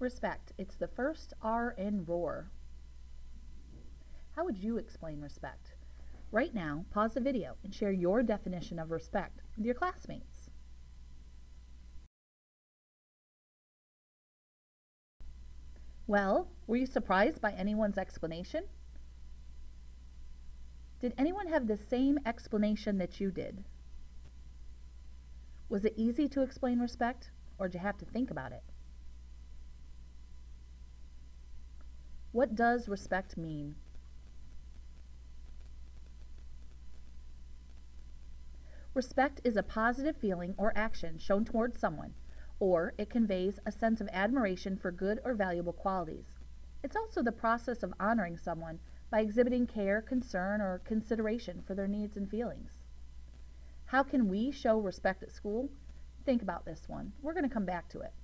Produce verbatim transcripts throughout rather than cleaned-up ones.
Respect. It's the first R in roar. How would you explain respect? Right now, pause the video and share your definition of respect with your classmates. Well, were you surprised by anyone's explanation? Did anyone have the same explanation that you did? Was it easy to explain respect, or did you have to think about it? What does respect mean? Respect is a positive feeling or action shown towards someone, or it conveys a sense of admiration for good or valuable qualities. It's also the process of honoring someone by exhibiting care, concern, or consideration for their needs and feelings. How can we show respect at school? Think about this one. We're going to come back to it.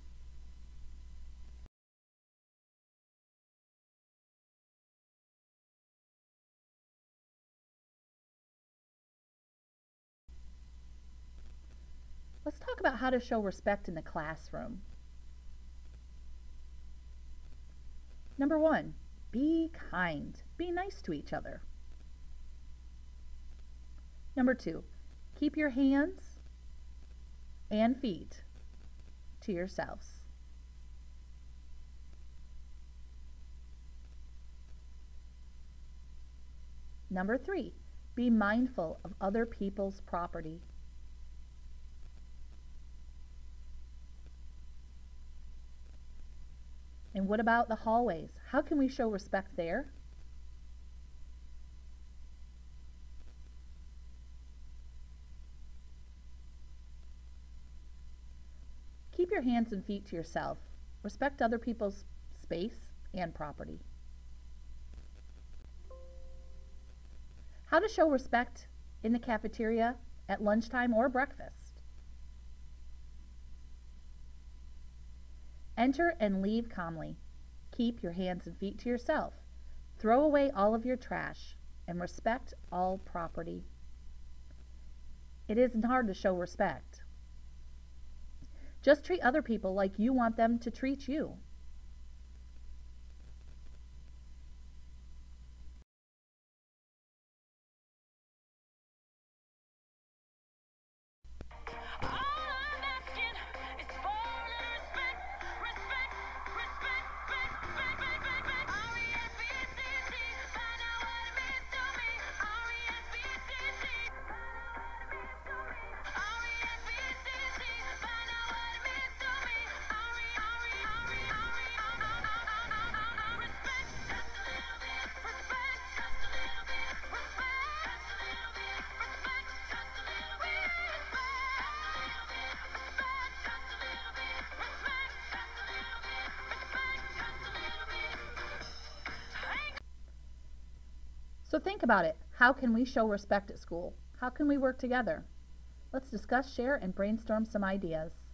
Let's talk about how to show respect in the classroom. Number one, be kind. Be nice to each other. Number two, keep your hands and feet to yourselves. Number three, be mindful of other people's property. And what about the hallways? How can we show respect there? Keep your hands and feet to yourself. Respect other people's space and property. How to show respect in the cafeteria, at lunchtime, or breakfast. Enter and leave calmly. Keep your hands and feet to yourself. Throw away all of your trash and respect all property. It isn't hard to show respect. Just treat other people like you want them to treat you. So think about it. How can we show respect at school? How can we work together? Let's discuss, share, and brainstorm some ideas.